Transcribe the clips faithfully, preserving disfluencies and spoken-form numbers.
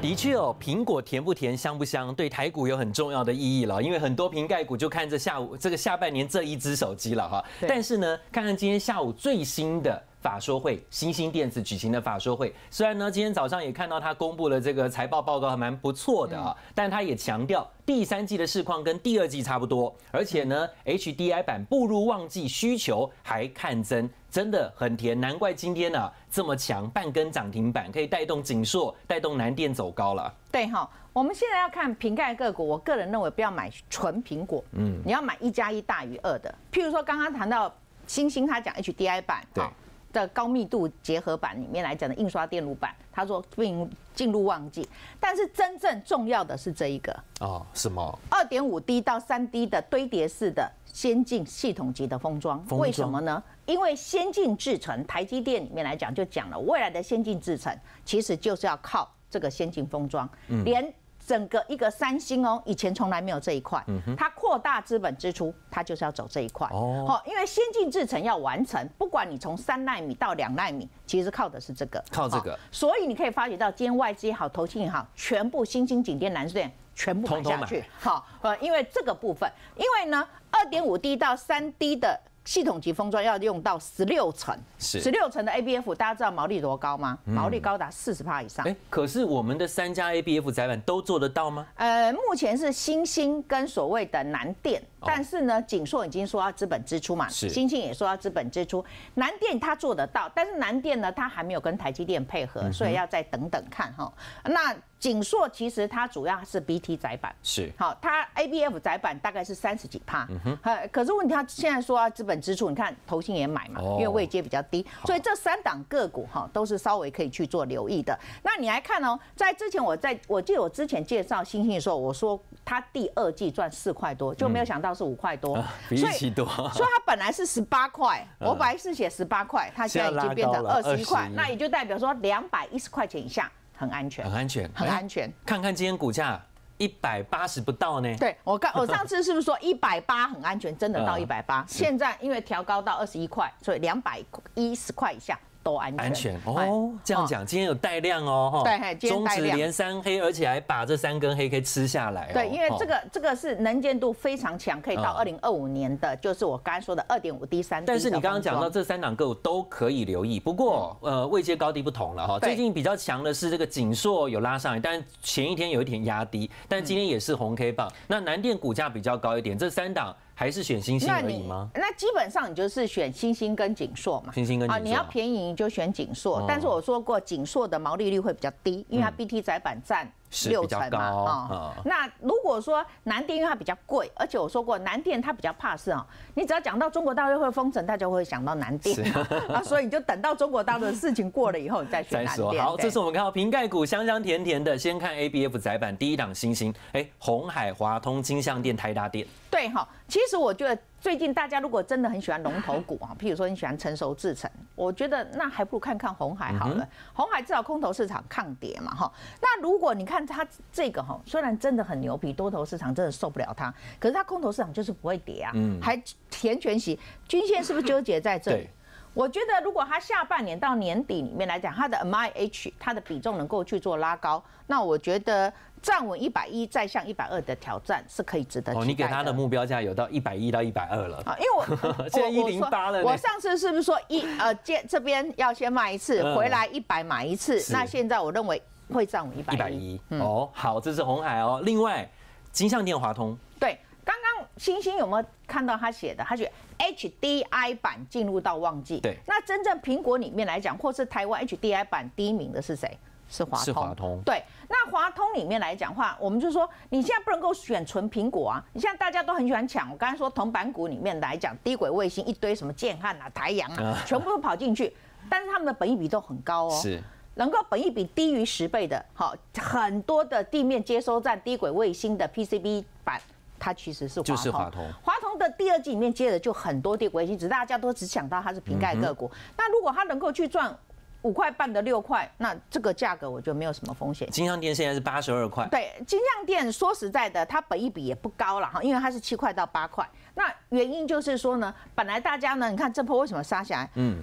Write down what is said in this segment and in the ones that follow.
的确哦，苹果甜不甜、香不香，对台股有很重要的意义了。因为很多瓶盖股就看着下午这个下半年这一只手机了哈。但是呢，看看今天下午最新的法说会，新兴电子举行的法说会，虽然呢今天早上也看到他公布了这个财报报告，还蛮不错的啊，但他也强调第三季的市况跟第二季差不多，而且呢 H D I 版步入旺季，需求还看增。 真的很甜，难怪今天呢、啊、这么强，半根涨停板可以带动景硕、带动南电走高了。 对哈，我们现在要看瓶盖个股，我个人认为不要买纯苹果，嗯，你要买一加一大于二的。譬如说刚刚谈到星星，他讲 H D I 版对的高密度结合版里面来讲的印刷电路板，他说并进入旺季，但是真正重要的是这一个哦，什么？ 二点五 D 到三 D 的堆叠式的先进系统级的封装，为什么呢？ 因为先进制程，台积电里面来讲就讲了，未来的先进制程其实就是要靠这个先进封装，连整个一个三星哦，以前从来没有这一块，它扩大资本支出，它就是要走这一块哦。因为先进制程要完成，不管你从三奈米到两奈米，其实靠的是这个， 靠这个。所以你可以发觉到，今天外资也好，投信也好，全部新兴、景电、南电全部买下去。好，呃，因为这个部分，因为呢， 二点五 D 到三 D 的 系统级封装要用到十六层，十六层的 A B F， 大家知道毛利多高吗？毛利高达四十趴以上。 哎，可是我们的三家 A B F 载板都做得到吗？ 呃，目前是新兴跟所谓的南电，但是呢，景硕已经说要资本支出嘛，新兴也说要资本支出，南电它做得到，但是南电呢，它还没有跟台积电配合，所以要再等等看哈。那 景硕其实它主要是 B T 载板，是好，它 A B F 载板大概是三十几趴，嗯哼，可是问题它现在说要资本支出，你看投信也买嘛，因为位阶比较低，所以这三档个股哈都是稍微可以去做留意的。那你来看哦，在之前我在我记得我之前介绍星星的时候，我说它第二季赚四块多，就没有想到是五块多， 比预期多， 所以它本来是十八块，我本来是写十八块，它现在已经变成二十一块，那也就代表说两百一十块钱以下。 很安全， 很安全， 很安全。 看看今天股价一百八十不到呢。 对我刚我上次是不是说一百八很安全？真的到一百八，现在因为调高到二十一块，所以两百一十块以下。 都安全， 安全哦。这样讲，今天有带量哦， 对， 中指连三黑，而且还把这三根黑 K 吃下来。 对，因为这个这个是能见度非常强，可以到二零二五年的，就是我刚才说的二点五 D 三 D。 但是你刚刚讲到这三档个股都可以留意，不过呃位阶高低不同了哈。最近比较强的是这个景硕有拉上来，但前一天有一点压低，但今天也是红 K 棒。那南电股价比较高一点，这三档。 还是选星星而已吗？ 那基本上你就是选星星跟景硕嘛。 星星跟景硕啊， 你要便宜就选景硕，但是我说过景硕的毛利率会比较低，因为它 B T 载板占六成嘛啊。那如果说南电因为它比较贵，而且我说过南电它比较怕是啊，你只要讲到中国大陆会封城，大家会想到南电啊，所以你就等到中国大陆的事情过了以后，你再选南电。 好，这是我们看到瓶盖股香香甜甜的，先看 A B F 载板第一档星星，哎，鸿海、华通、金像电、台达电。 对哈，其实我觉得。 最近大家如果真的很喜欢龙头股啊，譬如说你喜欢成熟制程，我觉得那还不如看看鸿海好了。鸿海至少空头市场抗跌嘛哈。那如果你看它这个哈，虽然真的很牛皮，多头市场真的受不了它，可是它空头市场就是不会跌啊，还填权息，均线是不是纠结在这里？我觉得如果它下半年到年底里面来讲，它的 M I H 它的比重能够去做拉高，那我觉得。 站稳一百一，再向一百二的挑战是可以值得期待的。哦， 你给他的目标价有到一百一到一百二了啊？ 因为我现在一零八了。 我上次是不是说一呃，这这边要先卖一次，回来一百买一次？那现在我认为会站稳一百一。一百一哦，好，这是鸿海哦。另外，金像电、华通。 对，刚刚星星有没有看到他写的？他写 H D I 版进入到旺季。对，那真正苹果里面来讲，或是台湾 H D I 版第一名的是谁？ 是华通， 是华通。对， 那华通里面来讲话，我们就说你现在不能够选纯苹果啊！你现在大家都很喜欢抢，我刚才说铜板股里面来讲，低轨卫星一堆什么建汉啊、台阳啊，全部都跑进去，但是他们的本益比都很高哦，是能够本益比低于十倍的，好，很多的地面接收站低轨卫星的 P C B 板。 它其实是华通， 就是华通。 华通的第二季里面接的就很多低轨卫星，只是大家都只想到它是瓶盖个股。那如果它能够去赚。 五块半的六块，那这个价格我觉得没有什么风险。 金像电现在是八十二块， 对，金像电说实在的，它本益比也不高了哈，因为它是七块到八块。那原因就是说呢，本来大家呢，你看这波为什么杀下来？嗯，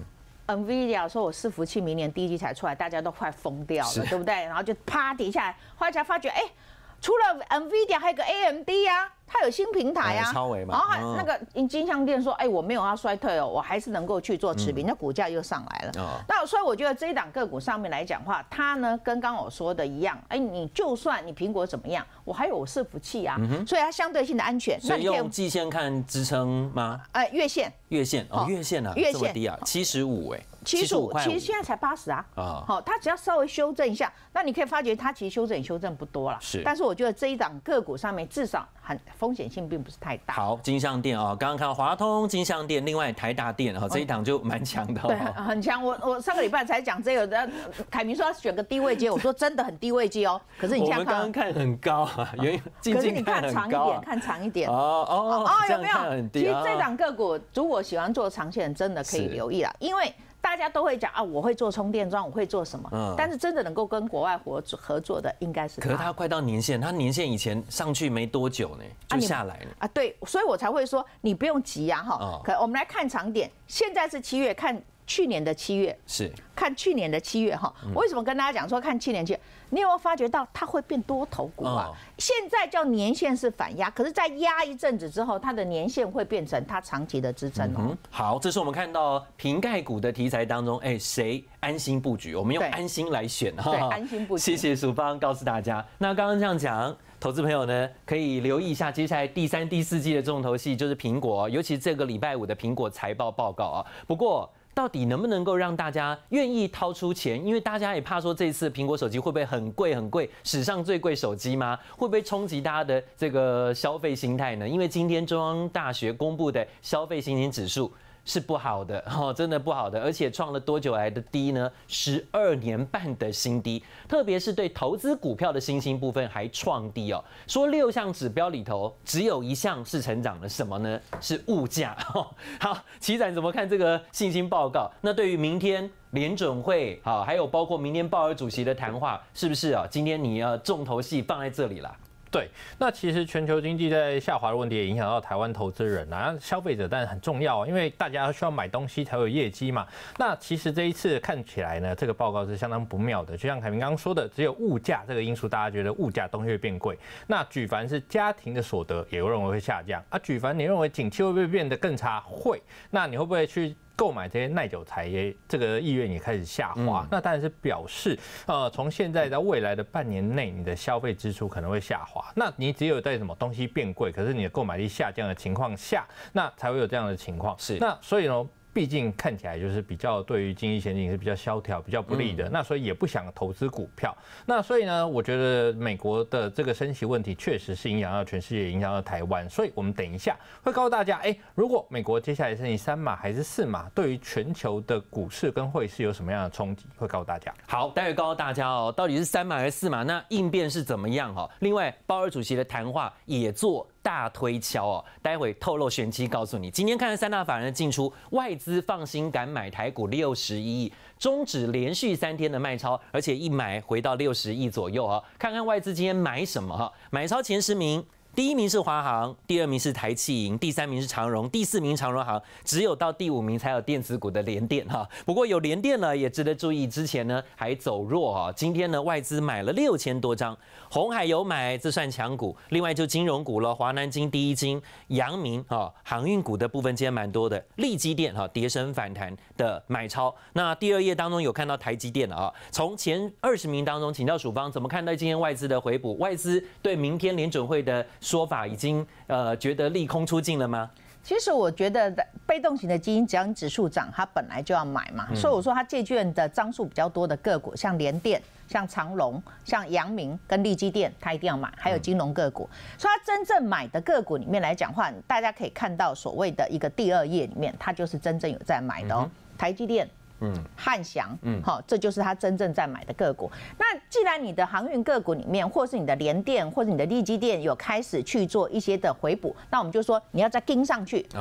Nvidia 说我伺服器明年第一季才出来，大家都快疯掉了，对不对？然后就啪跌下来，后来才发觉，哎、欸，除了 Nvidia 还有个 A M D 啊。它有新平台啊， 超微嘛， 然后那个金像电说，哎，我没有要衰退哦，我还是能够去做持平，那股价又上来了。那所以我觉得这一档个股上面来讲话，它呢跟刚刚我说的一样，哎，你就算你苹果怎么样，我还有我伺服器啊，所以它相对性的安全。 所以用季线看支撑吗？ 呃，月线， 月线哦，月线啊，月线低啊，七十五哎。 七十五，其实现在才八十啊。啊，好，它只要稍微修正一下，那你可以发觉它其实修正也修正不多了。 是， 但是我觉得这一档个股上面至少很风险性并不是太大。 好，金像电啊，刚刚看到华通、金像电，另外台达电啊，这一档就蛮强的。 对，很强。我我上个礼拜才讲这个，凯明说要选个低位接，我说真的很低位接哦。可是你现在看， 我们刚刚看很高啊，因为可是你看长一点，看长一点。 哦哦哦，有没有？ 其实这档个股，如果喜欢做长线，真的可以留意啦，因为。大家都会讲啊，我会做充电桩，我会做什么？嗯，但是真的能够跟国外合合作的，应该是。 可是它快到年线，它年线以前上去没多久呢，就下来了啊。对，所以我才会说你不用急啊，哈。可我们来看长点，现在是七月，看去年的七月是看去年的七月哈。为什么跟大家讲说看去年七月？你有没有发觉到它会变多头股啊？现在叫年线是反压，可是再压一阵子之后，它的年线会变成它长期的支撑哦。 好，这是我们看到瓶盖股的题材当中，哎，谁安心布局？我们用安心来选哈。 对，安心布局。 谢谢淑芳告诉大家。那刚刚这样讲，投资朋友呢可以留意一下，接下来第三、第四季的重头戏就是苹果，尤其这个礼拜五的苹果财报报告啊。不过。到底能不能够让大家愿意掏出钱？因为大家也怕说这次苹果手机会不会很贵很贵，史上最贵手机吗？会不会冲击大家的这个消费心态呢？因为今天中央大学公布的消费信心指数是不好的哦，真的不好的，而且创了多久来的低呢？十二年半的新低，特别是对投资股票的信心部分还创低哦。说六项指标里头只有一项是成长的，什么呢？是物价。好，奇展怎么看这个信心报告？那对于明天联准会好，还有包括明天鲍尔主席的谈话，是不是啊？今天你要重头戏放在这里啦。 对，那其实全球经济在下滑的问题也影响到台湾投资人啊，消费者当然很重要，因为大家需要买东西才有业绩嘛。那其实这一次看起来呢，这个报告是相当不妙的，就像凯明刚刚说的，只有物价这个因素，大家觉得物价东西会变贵。那举凡是家庭的所得，也有认为会下降啊。举凡你认为景气会不会变得更差？会。那你会不会去购买这些耐久材也这个意愿也开始下滑，嗯、那当然是表示，呃，从现在到未来的半年内，你的消费支出可能会下滑。那你只有在什么东西变贵，可是你的购买力下降的情况下，那才会有这样的情况。 是， 那所以呢？毕竟看起来就是比较对于经济前景是比较萧条、比较不利的，那所以也不想投资股票。那所以呢，我觉得美国的这个升息问题确实是影响到全世界，影响到台湾。所以我们等一下会告诉大家，哎，如果美国接下来升息三码还是四码，对于全球的股市跟汇市有什么样的冲击，会告诉大家。 好，待会告诉大家哦，到底是三码还是四码？那应变是怎么样？哈，另外鲍尔主席的谈话也做大推敲哦，待会透露玄机告诉你。今天看三大法人的进出，外资放心敢买台股六十一亿，终止连续三天的卖超，而且一买回到六十亿左右啊。看看外资今天买什么哈？买超前十名。第一名是华航，第二名是台企银，第三名是长荣，第四名长荣航，只有到第五名才有电子股的联电哈。不过有联电呢，也值得注意，之前呢还走弱哈，今天呢外资买了六千多张，鸿海有买，这算强股。另外就金融股了，华南金、第一金、阳明哈，航运股的部分今天蛮多的，力积电哈跌升反弹的买超。那第二页当中有看到台积电了啊，从前二十名当中，请教署方怎么看待今天外资的回补？外资对明天联准会的说法已经呃觉得利空出尽了吗？ 其实我觉得被动型的基金，只要你指数涨，它本来就要买嘛。嗯、所以我说它借券的张数比较多的个股，像联电、像长荣、像阳明跟力积电，它一定要买。还有金融个股，嗯、所以它真正买的个股里面来讲话，大家可以看到所谓的一个第二页里面，它就是真正有在买的哦。嗯、台积电。嗯，汉翔，嗯，好，这就是他真正在买的个股。那既然你的航运个股里面，或是你的联电，或者你的力积电有开始去做一些的回补，那我们就说你要再跟上去啊。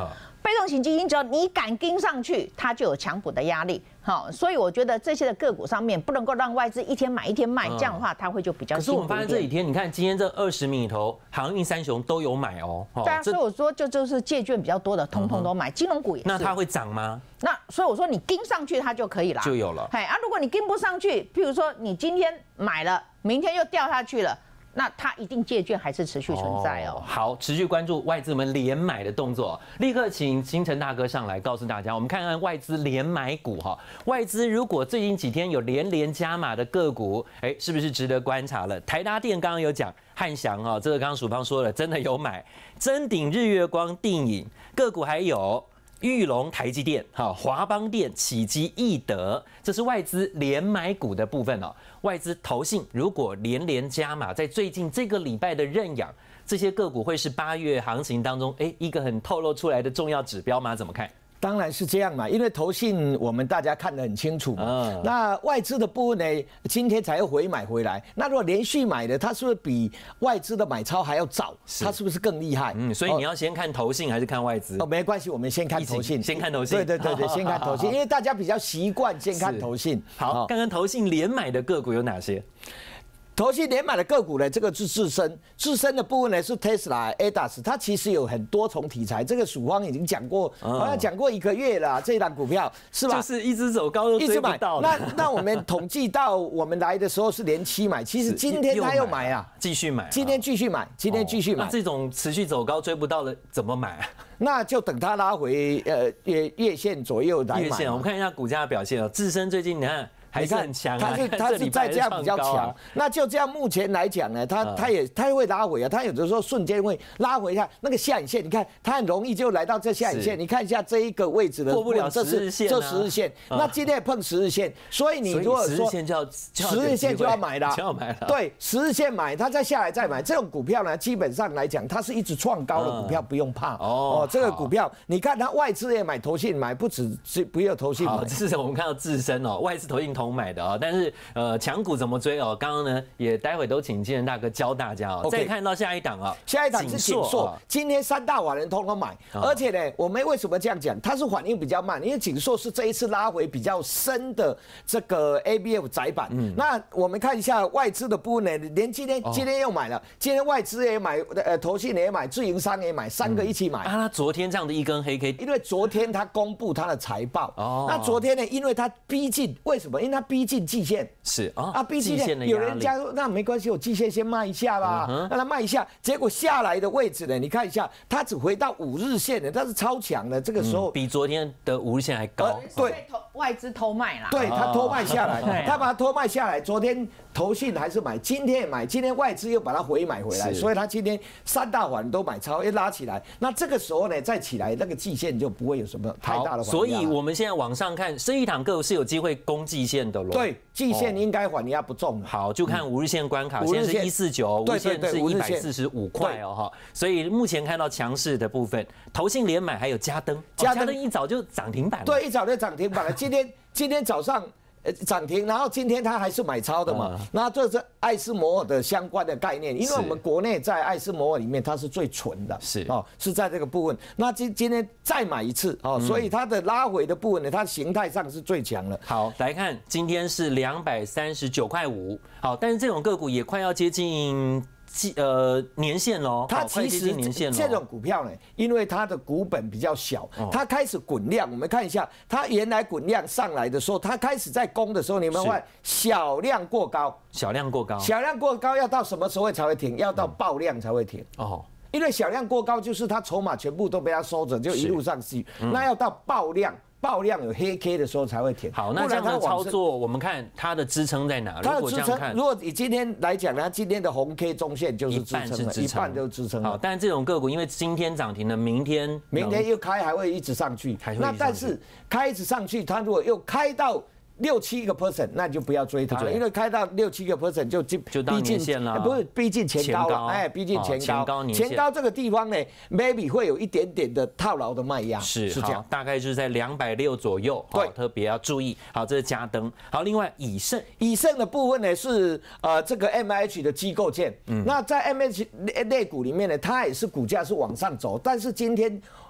被动型基金只要你敢跟上去，它就有强补的压力。好，所以我觉得这些的个股上面不能够让外资一天买一天卖，这样的话它会就比较。 可是我们发现这几天，你看今天这二十名里头，航运三雄都有买哦。 对啊，所以我说就就是借券比较多的，通通都买，金融股也是。 那它会涨吗？ 那所以我说你跟上去它就可以了， 就有了。 哎啊，如果你跟不上去，譬如说你今天买了，明天又掉下去了。那它一定借券还是持续存在哦。 好，持续关注外资们连买的动作，立刻请金城大哥上来告诉大家，我们看看外资连买股哈。外资如果最近几天有连连加码的个股，哎，是不是值得观察了？台达电刚刚有讲，汉翔哦，这个刚刚曙芳说了，真的有买，臻鼎、日月光、定颖个股还有。裕隆、台积电、哈华邦电、启基、易德，这是外资连买股的部分哦。外资投信如果连连加码，在最近这个礼拜的认养，这些个股会是八月行情当中，哎，一个很透露出来的重要指标吗？怎么看？ 当然是这样嘛，因为投信我们大家看得很清楚嘛。嗯、那外资的部分呢，今天才又回买回来。那如果连续买的，它是不是比外资的买超还要早？它是不是更厉害？ 嗯，所以你要先看投信还是看外资？ 哦，没关系，我们先看投信， 先看投信。 对对对对，先看投信，因为大家比较习惯先看投信。 好，看看投信连买的个股有哪些？ 投信连买的个股呢，这个是自身，自身的部分呢是 Tesla、A D A S， 它其实有很多重题材。这个曙芳已经讲过，好像讲过一个月了，这一档股票是吧？ 就是一直走高都追不到。 那那我们统计到我们来的时候是连七买，其实今天他又买啊， 继续买， 今天继续买，今天继续买。 那这种持续走高追不到的怎么买？ 那就等它拉回呃月月线左右来买。 月线，我们看一下股价的表现哦。自身最近你看。还是很强、啊， 它是它是在这样比较强、啊，那就这样目前来讲呢，它它也它会拉回啊，它有的时候瞬间会拉回一下那个下影线，你看它很容易就来到这下影线，你看一下这一个位置的过不了十日线、啊， 这十日线，那今天也碰十日线，所以你如果说十日线就要十日线就要买了， 就要买了， 对，十日线买，它再下来再买，这种股票呢，基本上来讲它是一直创高的股票，不用怕哦。这个股票你看它外资也买，投信买，不止不要投信买， 这是我们看到自身哦，外资投信同买的哦，但是。呃，强股怎么追哦？刚刚呢，也待会都请金人大哥教大家哦。Okay. 再看到下一档啊， 下一档是锦硕，今天三大法人通通买，而且呢，我们为什么这样讲？它是反应比较慢，因为锦硕是这一次拉回比较深的这个 A B F 窄板。嗯、那我们看一下外资的部分呢，连今天今天又买了，今天外资也买，呃，投信也买，自营商也买，三个一起买。 嗯、啊，他昨天这样的一根黑 K， 因为昨天他公布他的财报。哦。那昨天呢，因为他逼近，为什么？因为他逼近季线。 是啊， 啊，毕竟有人家说那没关系，我季线先卖一下吧，让它卖一下。结果下来的位置呢，你看一下，它只回到五日线的，它是超强的。这个时候比昨天的五日线还高。 对，外资偷卖啦。 对，它偷卖下来，它把它偷卖下来。昨天投信还是买，今天也买，今天外资又把它回买回来，所以它今天三大环都买超，一拉起来。那这个时候呢，再起来，那个季线就不会有什么太大的。 所以我们现在往上看，这一档个股是有机会攻季线的咯。 对，季线应该反压不重。 好，就看五日线关卡，现在是一四九，五日线是一百四十五块哦哈。所以目前看到强势的部分，投信连买还有嘉登，嘉登一早就涨停板了。 对，一早就涨停板了。今天今天早上。涨停，然后今天它还是买超的嘛？那这是艾斯摩尔的相关的概念，因为我们国内在艾斯摩尔里面它是最纯的， 是哦，是在这个部分。那今今天再买一次哦，所以它的拉回的部分呢，它形态上是最强的。 好，来看今天是两百三十九块五，好，但是这种个股也快要接近。呃，年线喽， 它其实这种股票呢，因为它的股本比较小，它开始滚量。我们看一下，它原来滚量上来的时候，它开始在攻的时候，你们看小量过高， 小量过高， 小量过高要到什么时候才会停？要到爆量才会停哦。因为小量过高就是它筹码全部都被它收着，就一路上去。那要到爆量。爆量有黑 K 的时候才会停。 好，那这样的操作，我们看它的支撑在哪？ 它的支撑，如果以今天来讲呢，今天的红 K 中线就是支撑了，一半就是支撑。 好，但是这种个股因为今天涨停了，明天明天又开还会一直上去。那但是开一直上去，它如果又开到六七个 percent， 那你就不要追它了，因为开到六七个 percent 就就逼近线了， 不是逼近前高了，哎，逼近前高，前高这个地方呢 ，maybe 会有一点点的套牢的卖压， 是是这样，大概就是在两百六左右，对，特别要注意。好，这是嘉登。好，另外以盛， 以盛的部分呢是呃这个 M H 的机构件，嗯，那在 M H 类股里面呢，它也是股价是往上走，但是今天。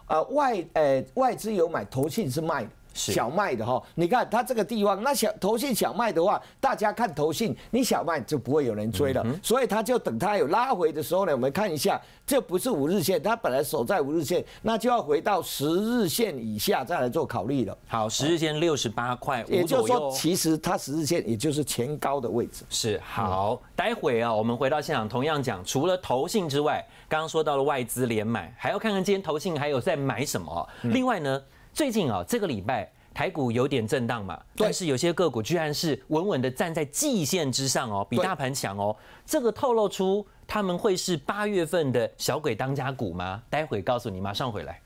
呃外呃外资有买，投信是卖的。小麦的哈，你看它这个地方，那小投信小麦的话，大家看投信，你小麦就不会有人追了，嗯、所以它就等它有拉回的时候呢，我们看一下，这不是五日线，它本来守在五日线，那就要回到十日线以下再来做考虑了。 好，十日线六十八块五， 也就是说，其实它十日线也就是前高的位置。 是好，待会啊，我们回到现场，同样讲，除了投信之外，刚刚说到了外资连买，还要看看今天投信还有在买什么。嗯、另外呢。最近啊，这个礼拜台股有点震荡嘛，但是有些个股居然是稳稳的站在季线之上哦，比大盘强哦。这个透露出他们会是八月份的小鬼当家股吗？待会告诉你，马上回来。